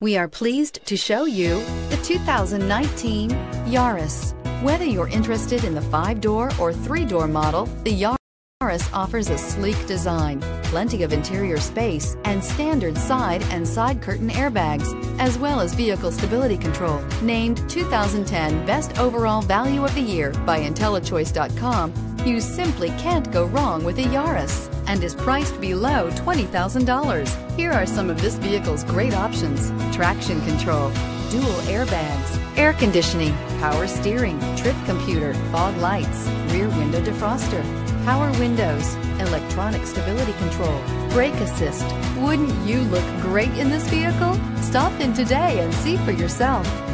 We are pleased to show you the 2019 Yaris. Whether you're interested in the 5-door or 3-door model, the Yaris offers a sleek design, plenty of interior space, and standard side and side curtain airbags, as well as vehicle stability control. Named 2010 Best Overall Value of the Year by IntelliChoice.com, you simply can't go wrong with a Yaris, and is priced below $20,000. Here are some of this vehicle's great options: traction control, dual airbags, air conditioning, power steering, trip computer, fog lights, rear window defroster, power windows, electronic stability control, brake assist. Wouldn't you look great in this vehicle? Stop in today and see for yourself.